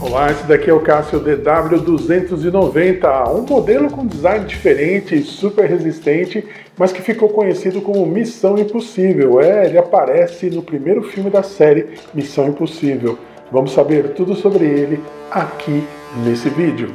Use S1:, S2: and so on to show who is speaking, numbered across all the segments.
S1: Olá, esse daqui é o Casio DW290, um modelo com design diferente e super resistente, mas que ficou conhecido como Missão Impossível. Ele aparece no primeiro filme da série Missão Impossível. Vamos saber tudo sobre ele aqui nesse vídeo.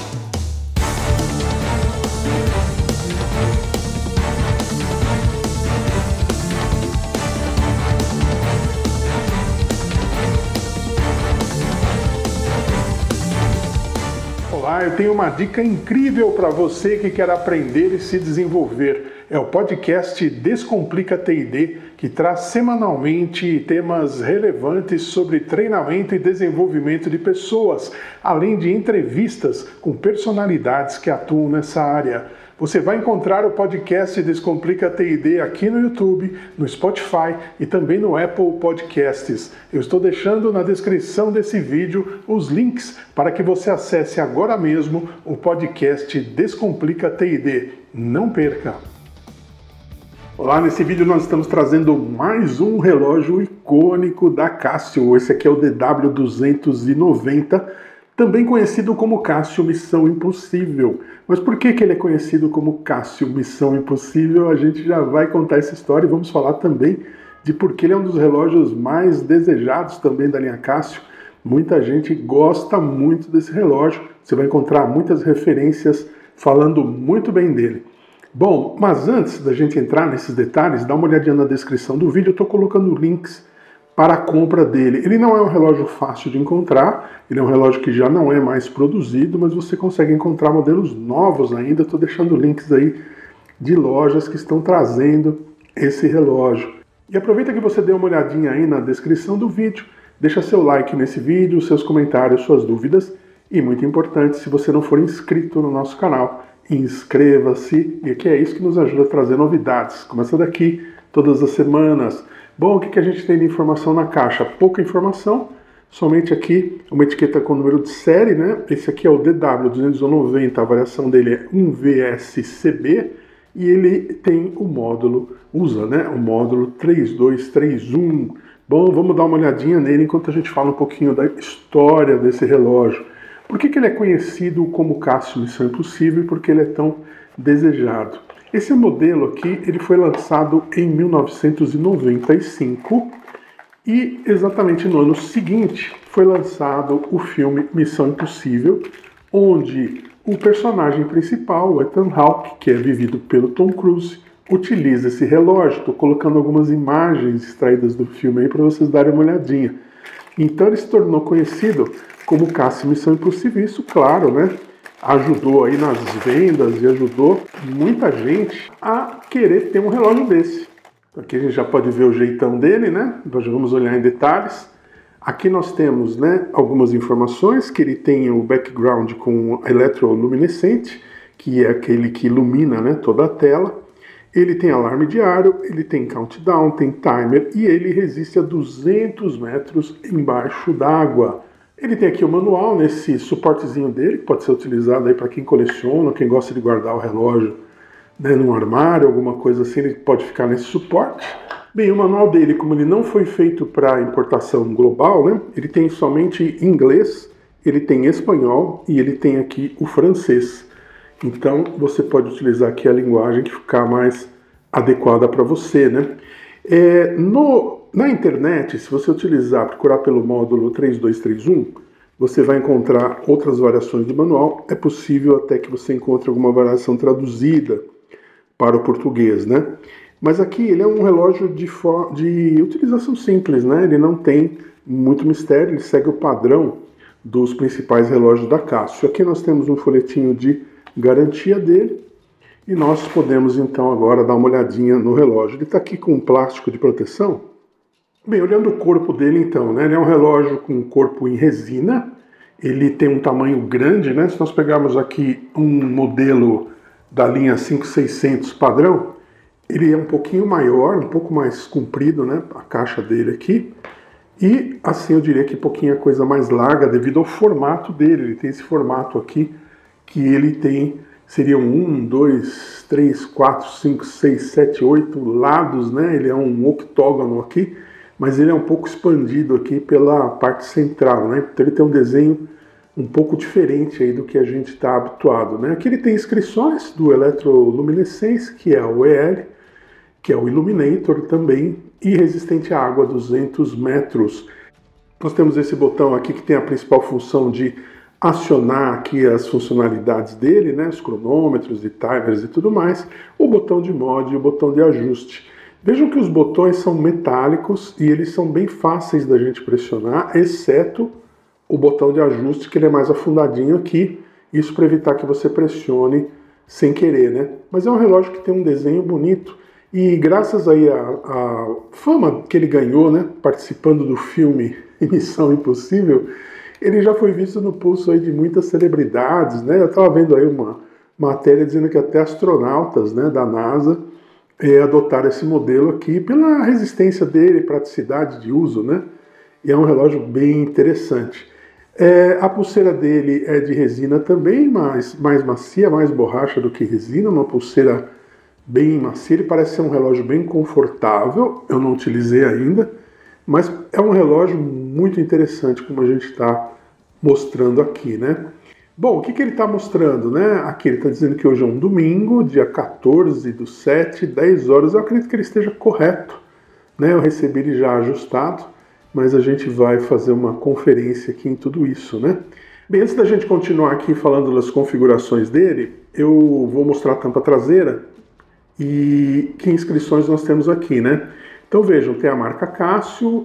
S1: Olá, eu tenho uma dica incrível para você que quer aprender e se desenvolver. É o podcast Descomplica TID, que traz semanalmente temas relevantes sobre treinamento e desenvolvimento de pessoas, além de entrevistas com personalidades que atuam nessa área. Você vai encontrar o podcast Descomplica TID aqui no YouTube, no Spotify e também no Apple Podcasts. Eu estou deixando na descrição desse vídeo os links para que você acesse agora mesmo o podcast Descomplica TID. Não perca! Olá, nesse vídeo nós estamos trazendo mais um relógio icônico da Casio. Esse aqui é o DW290, também conhecido como Casio Missão Impossível. Mas por que ele é conhecido como Casio Missão Impossível? A gente já vai contar essa história e vamos falar também de por que ele é um dos relógios mais desejados também da linha Casio. Muita gente gosta muito desse relógio, você vai encontrar muitas referências falando muito bem dele. Bom, mas antes da gente entrar nesses detalhes, dá uma olhadinha na descrição do vídeo, eu estou colocando links para a compra dele. Ele não é um relógio fácil de encontrar, ele é um relógio que já não é mais produzido, mas você consegue encontrar modelos novos ainda. Estou deixando links aí de lojas que estão trazendo esse relógio. E aproveita que você dê uma olhadinha aí na descrição do vídeo, deixa seu like nesse vídeo, seus comentários, suas dúvidas e, muito importante, se você não for inscrito no nosso canal, inscreva-se, e aqui é isso que nos ajuda a trazer novidades, como essa daqui, todas as semanas. Bom, o que a gente tem de informação na caixa? Pouca informação, somente aqui uma etiqueta com o número de série, né? Esse aqui é o DW290, a variação dele é 1VSCB, e ele tem o módulo, o módulo 3231. Bom, vamos dar uma olhadinha nele enquanto a gente fala um pouquinho da história desse relógio. Por que ele é conhecido como Casio Missão Impossível e por que ele é tão desejado? Esse modelo aqui ele foi lançado em 1995 e exatamente no ano seguinte foi lançado o filme Missão Impossível, onde o personagem principal, o Ethan Hawke, que é vivido pelo Tom Cruise, utiliza esse relógio. Estou colocando algumas imagens extraídas do filme aí para vocês darem uma olhadinha. Então ele se tornou conhecido como Casio Missão Impossível. Isso, claro, né, ajudou aí nas vendas e ajudou muita gente a querer ter um relógio desse. Aqui a gente já pode ver o jeitão dele, né? Nós já vamos olhar em detalhes. Aqui nós temos, né, algumas informações, que ele tem o background com eletroluminescente, que é aquele que ilumina, né, toda a tela. Ele tem alarme diário, ele tem countdown, tem timer e ele resiste a 200 metros embaixo d'água. Ele tem aqui o manual nesse suportezinho dele, que pode ser utilizado aí para quem coleciona, quem gosta de guardar o relógio, né, num armário, alguma coisa assim, ele pode ficar nesse suporte. Bem, o manual dele, como ele não foi feito para importação global, né, ele tem somente inglês, ele tem espanhol e ele tem aqui o francês. Então você pode utilizar aqui a linguagem que ficar mais adequada para você, né? Na internet, se você procurar pelo módulo 3231, você vai encontrar outras variações do manual. É possível até que você encontre alguma variação traduzida para o português, né? Mas aqui ele é um relógio de utilização simples, né? Ele não tem muito mistério, ele segue o padrão dos principais relógios da Casio. Aqui nós temos um folhetinho de garantia dele e nós podemos então agora dar uma olhadinha no relógio. Ele está aqui com um plástico de proteção. Bem, olhando o corpo dele então, né, ele é um relógio com um corpo em resina, ele tem um tamanho grande, né? Se nós pegarmos aqui um modelo da linha 5600 padrão, ele é um pouquinho maior, um pouco mais comprido, né, a caixa dele aqui, e assim eu diria que um pouquinho a coisa mais larga devido ao formato dele. Ele tem esse formato aqui que ele tem, seriam 1, 2, 3, 4, 5, 6, 7, 8 lados, né? Ele é um octógono aqui, mas ele é um pouco expandido aqui pela parte central, né? Então ele tem um desenho um pouco diferente aí do que a gente está habituado, né? Aqui ele tem inscrições do Electroluminescence, que é o EL, que é o Illuminator também, e resistente à água, 200 metros. Nós temos esse botão aqui que tem a principal função de acionar aqui as funcionalidades dele, né, os cronômetros e timers e tudo mais, o botão de mod e o botão de ajuste. Vejam que os botões são metálicos e eles são bem fáceis da gente pressionar, exceto o botão de ajuste, que ele é mais afundadinho aqui, isso para evitar que você pressione sem querer, né? Mas é um relógio que tem um desenho bonito e graças aí à fama que ele ganhou, né, participando do filme Missão Impossível, ele já foi visto no pulso aí de muitas celebridades, né? Eu estava vendo aí uma matéria dizendo que até astronautas, né, da NASA adotaram esse modelo aqui pela resistência dele, praticidade de uso, né? E é um relógio bem interessante. A pulseira dele é de resina também, mas mais macia, mais borracha do que resina, uma pulseira bem macia. Ele parece ser um relógio bem confortável, eu não utilizei ainda, mas é um relógio muito interessante, como a gente está mostrando aqui, né? Bom, o que ele está mostrando, né? Aqui ele está dizendo que hoje é um domingo, dia 14/7, 10 horas. Eu acredito que ele esteja correto, né? Eu recebi ele já ajustado, mas a gente vai fazer uma conferência aqui em tudo isso, né? Bem, antes da gente continuar aqui falando das configurações dele, eu vou mostrar a tampa traseira e que inscrições nós temos aqui, né? Então vejam, tem a marca Casio,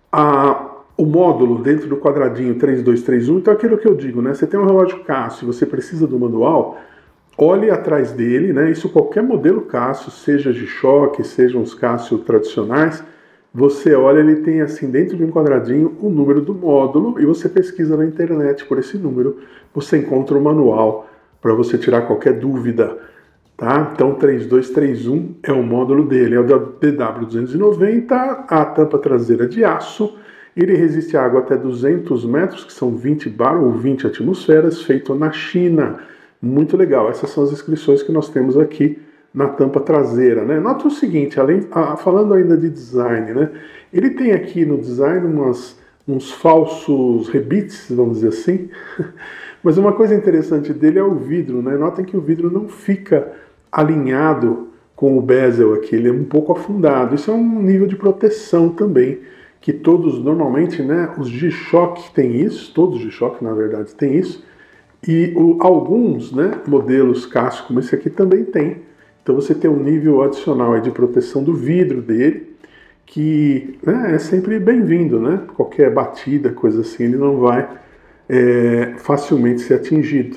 S1: o módulo dentro do quadradinho 3231, então aquilo que eu digo, né? Você tem um relógio Casio, você precisa do manual, olhe atrás dele, né? Isso qualquer modelo Casio, seja de choque, sejam os Casio tradicionais, você olha, ele tem assim dentro de um quadradinho o número do módulo e você pesquisa na internet por esse número, você encontra o manual para você tirar qualquer dúvida. Tá? Então 3231 é o módulo dele, é o DW290, a tampa traseira de aço, ele resiste à água até 200 metros, que são 20 bar ou 20 atmosferas, feito na China. Muito legal, essas são as inscrições que nós temos aqui na tampa traseira, né? Nota o seguinte, falando ainda de design, né? Ele tem aqui no design uns falsos rebites, vamos dizer assim, mas uma coisa interessante dele é o vidro, né? Notem que o vidro não fica alinhado com o bezel aqui, ele é um pouco afundado. Isso é um nível de proteção também, que todos normalmente, né, os G-Shock têm isso, todos os G-Shock na verdade têm isso, e alguns, né, modelos Casio como esse aqui também tem. Então você tem um nível adicional aí de proteção do vidro dele, que, né, é sempre bem-vindo, né? Qualquer batida, coisa assim, ele não vai facilmente ser atingido.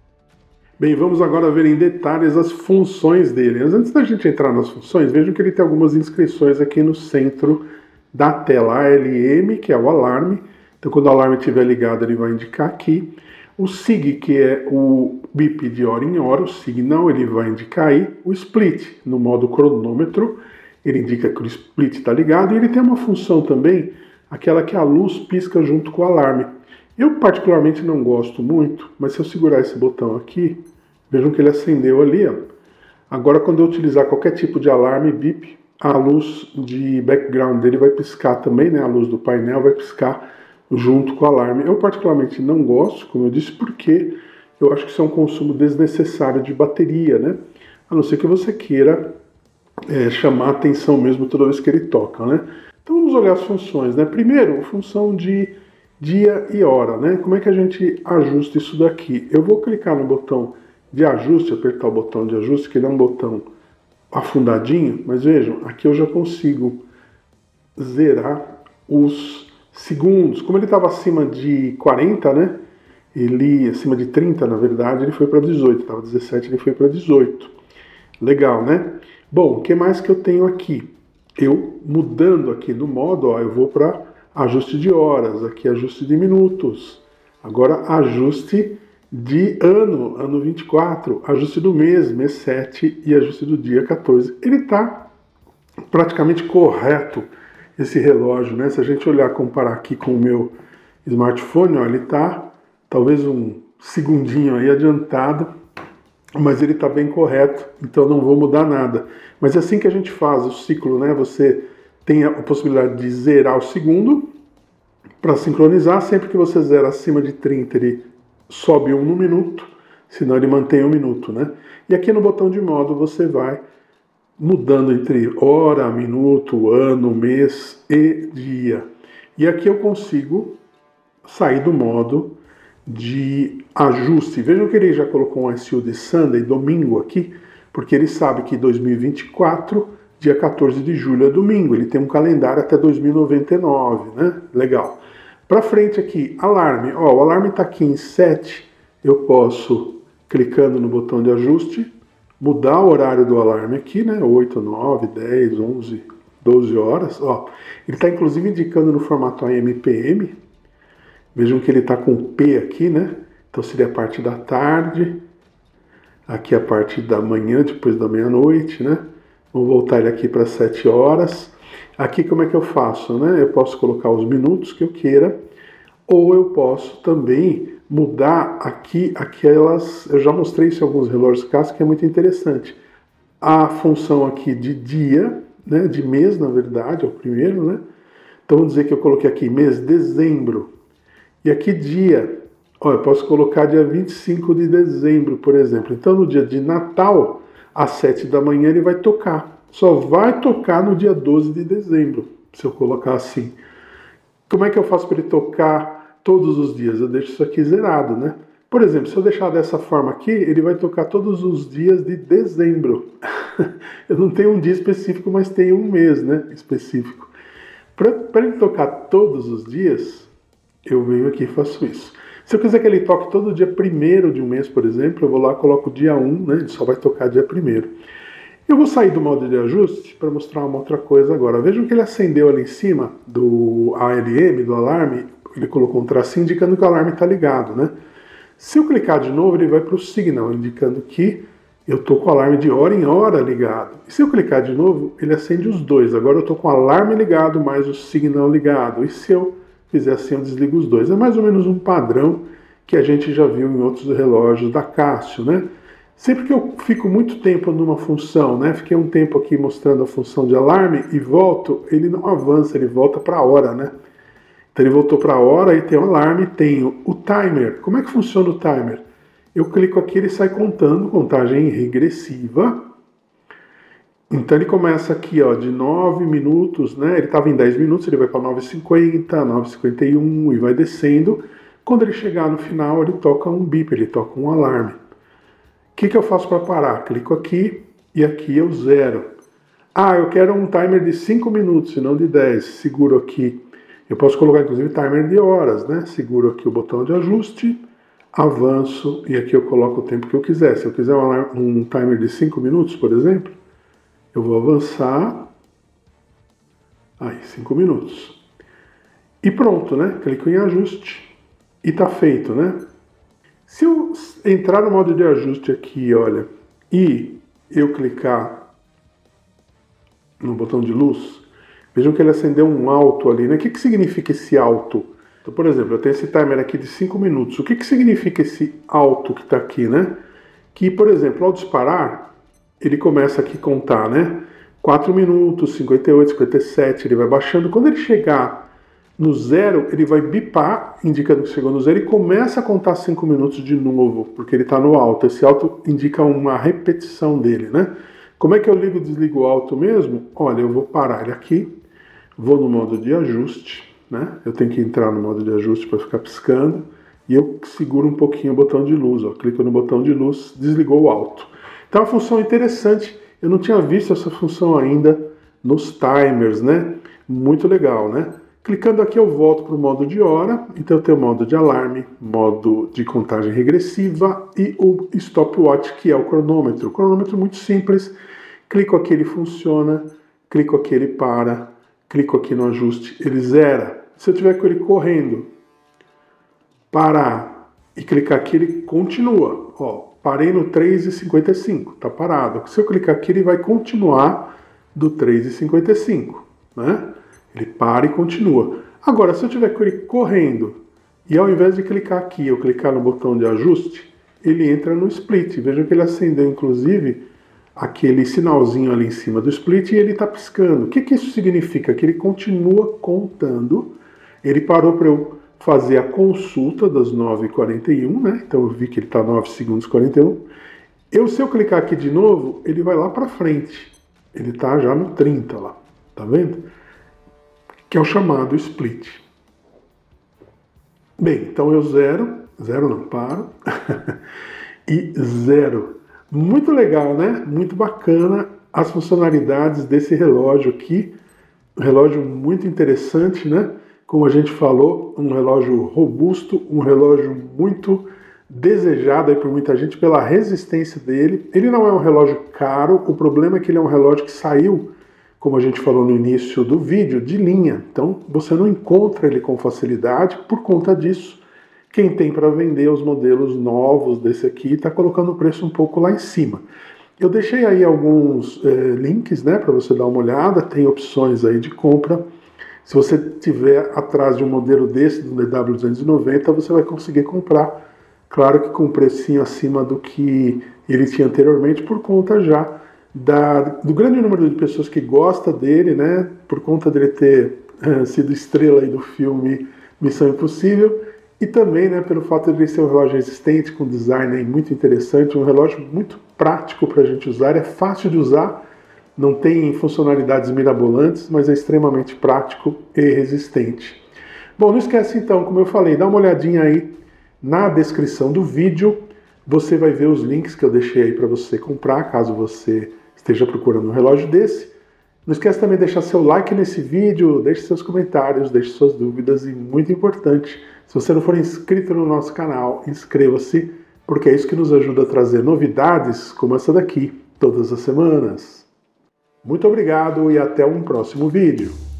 S1: Bem, vamos agora ver em detalhes as funções dele. Mas antes da gente entrar nas funções, vejam que ele tem algumas inscrições aqui no centro da tela. ALM, que é o alarme. Então, quando o alarme estiver ligado, ele vai indicar aqui. O SIG, que é o bip de hora em hora, o signal, ele vai indicar aí. O split, no modo cronômetro, ele indica que o split está ligado. E ele tem uma função também, aquela que a luz pisca junto com o alarme. Eu particularmente não gosto muito, mas se eu segurar esse botão aqui, vejam que ele acendeu ali, ó. Agora, quando eu utilizar qualquer tipo de alarme, bip, a luz de background dele vai piscar também, né? A luz do painel vai piscar junto com o alarme. Eu particularmente não gosto, como eu disse, porque eu acho que isso é um consumo desnecessário de bateria, né? A não ser que você queira chamar a atenção mesmo toda vez que ele toca, né? Então vamos olhar as funções, né? Primeiro, a função de dia e hora, né? Como é que a gente ajusta isso daqui? Eu vou clicar no botão de ajuste, apertar o botão de ajuste, que ele é um botão afundadinho, mas vejam, aqui eu já consigo zerar os segundos. Como ele estava acima de 40, né? Ele acima de 30, na verdade, ele foi para 18. Estava 17, ele foi para 18. Legal, né? Bom, o que mais que eu tenho aqui? Eu mudando aqui no modo, ó, eu vou para ajuste de horas, aqui ajuste de minutos. Agora ajuste de ano 24, ajuste do mês 7 e ajuste do dia 14. Ele está praticamente correto, esse relógio, né? Se a gente olhar, comparar aqui com o meu smartphone, ó, ele está talvez um segundinho aí adiantado, mas ele está bem correto, então não vou mudar nada. Mas é assim que a gente faz o ciclo, né? Você tem a possibilidade de zerar o segundo para sincronizar. Sempre que você zera acima de 30, ele sobe 1 no minuto, senão ele mantém 1 minuto, né? E aqui no botão de modo você vai mudando entre hora, minuto, ano, mês e dia. E aqui eu consigo sair do modo de ajuste. Vejam que ele já colocou um SU de Sunday, domingo aqui, porque ele sabe que 2024, dia 14 de julho é domingo. Ele tem um calendário até 2099, né? Legal. Para frente aqui, alarme. Ó, o alarme está aqui em 7. Eu posso, clicando no botão de ajuste, mudar o horário do alarme aqui, né? 8, 9, 10, 11, 12 horas. Ó, ele está inclusive indicando no formato AM/PM. Vejam que ele está com P aqui, né? Então seria a parte da tarde. Aqui a parte da manhã, depois da meia-noite, né? Vou voltar ele aqui para 7 horas. Aqui como é que eu faço, né? Eu posso colocar os minutos que eu queira, ou eu posso também mudar aqui aquelas... Eu já mostrei isso em alguns relógios Casio, que é muito interessante. A função aqui de dia, né? De mês, na verdade, é o primeiro, né? Então vamos dizer que eu coloquei aqui mês de dezembro. E aqui dia, ó, eu posso colocar dia 25 de dezembro, por exemplo. Então no dia de Natal, às 7 da manhã ele vai tocar. Só vai tocar no dia 12 de dezembro, se eu colocar assim. Como é que eu faço para ele tocar todos os dias? Eu deixo isso aqui zerado, né? Por exemplo, se eu deixar dessa forma aqui, ele vai tocar todos os dias de dezembro. Eu não tenho um dia específico, mas tenho um mês, né, específico. Para ele tocar todos os dias, eu venho aqui e faço isso. Se eu quiser que ele toque todo dia 1º de um mês, por exemplo, eu vou lá e coloco dia 1, né? Ele só vai tocar dia 1º. Eu vou sair do modo de ajuste para mostrar uma outra coisa agora. Vejam que ele acendeu ali em cima do ALM, do alarme, ele colocou um tracinho indicando que o alarme está ligado, né? Se eu clicar de novo, ele vai para o signal, indicando que eu estou com o alarme de hora em hora ligado. E se eu clicar de novo, ele acende os dois. Agora eu estou com o alarme ligado mais o signal ligado. E se eu fizer assim, eu desligo os dois. É mais ou menos um padrão que a gente já viu em outros relógios da Casio, né? Sempre que eu fico muito tempo numa função, né? Fiquei um tempo aqui mostrando a função de alarme e volto, ele não avança, ele volta para a hora, né? Então ele voltou para a hora e tem o alarme, tem o timer. Como é que funciona o timer? Eu clico aqui, ele sai contando, contagem regressiva. Então ele começa aqui, ó, de 9 minutos, né? Ele estava em 10 minutos, ele vai para 9h50, 9h51 e vai descendo. Quando ele chegar no final, ele toca um bip, ele toca um alarme. O que eu faço para parar? Clico aqui e aqui eu zero. Ah, eu quero um timer de 5 minutos, e não de 10. Seguro aqui. Eu posso colocar, inclusive, timer de horas, né? Seguro aqui o botão de ajuste, avanço e aqui eu coloco o tempo que eu quiser. Se eu quiser um timer de 5 minutos, por exemplo, eu vou avançar. Aí, 5 minutos. E pronto, né? Clico em ajuste e tá feito, né? Se eu entrar no modo de ajuste aqui, olha, e eu clicar no botão de luz, vejam que ele acendeu um alto ali, né? O que significa esse alto? Então, por exemplo, eu tenho esse timer aqui de 5 minutos. O que significa esse alto que está aqui, né? Que, por exemplo, ao disparar, ele começa aqui a contar, né? 4 minutos, 58, 57, ele vai baixando. Quando ele chegar no zero, ele vai bipar, indicando que chegou no zero, e começa a contar 5 minutos de novo, porque ele está no alto. Esse alto indica uma repetição dele, né? Como é que eu ligo e desligo o alto mesmo? Olha, eu vou parar ele aqui, vou no modo de ajuste, né? Eu tenho que entrar no modo de ajuste para ficar piscando, e eu seguro um pouquinho o botão de luz, ó. Clico no botão de luz, desligou o alto. Então, é uma função interessante. Eu não tinha visto essa função ainda nos timers, né? Muito legal, né? Clicando aqui eu volto para o modo de hora, então eu tenho o modo de alarme, modo de contagem regressiva e o stopwatch, que é o cronômetro. O cronômetro muito simples, clico aqui ele funciona, clico aqui ele para, clico aqui no ajuste, ele zera. Se eu tiver com ele correndo, parar e clicar aqui ele continua. Ó, parei no 3h55, tá parado. Se eu clicar aqui ele vai continuar do 3h55, né? Ele para e continua. Agora, se eu tiver com ele correndo e ao invés de clicar aqui, eu clicar no botão de ajuste, ele entra no split. Vejam que ele acendeu, inclusive, aquele sinalzinho ali em cima do split e ele está piscando. O que isso significa? Que ele continua contando. Ele parou para eu fazer a consulta das 9h41, né? Então eu vi que ele está 9 segundos 41. Se eu clicar aqui de novo, ele vai lá para frente. Ele está já no 30 lá, tá vendo? Que é o chamado split. Bem, então eu zero não, paro, e zero. Muito legal, né? Muito bacana as funcionalidades desse relógio aqui. Um relógio muito interessante, né? Como a gente falou, um relógio robusto, um relógio muito desejado aí por muita gente pela resistência dele. Ele não é um relógio caro, o problema é que ele é um relógio que saiu, como a gente falou no início do vídeo, de linha. Então você não encontra ele com facilidade. Por conta disso, quem tem para vender os modelos novos desse aqui está colocando o preço um pouco lá em cima. Eu deixei aí alguns links, né, para você dar uma olhada, tem opções aí de compra. Se você tiver atrás de um modelo desse, do DW290, você vai conseguir comprar. Claro que com um precinho acima do que ele tinha anteriormente, por conta já do grande número de pessoas que gosta dele, né, por conta dele ter sido estrela aí do filme Missão Impossível, e também, né, pelo fato de ele ser um relógio resistente, com design aí muito interessante, um relógio muito prático para a gente usar, é fácil de usar, não tem funcionalidades mirabolantes, mas é extremamente prático e resistente. Bom, não esquece então, como eu falei, dá uma olhadinha aí na descrição do vídeo, você vai ver os links que eu deixei aí para você comprar, caso você esteja procurando um relógio desse. Não esquece também de deixar seu like nesse vídeo, deixe seus comentários, deixe suas dúvidas e, muito importante, se você não for inscrito no nosso canal, inscreva-se, porque é isso que nos ajuda a trazer novidades como essa daqui todas as semanas. Muito obrigado e até um próximo vídeo.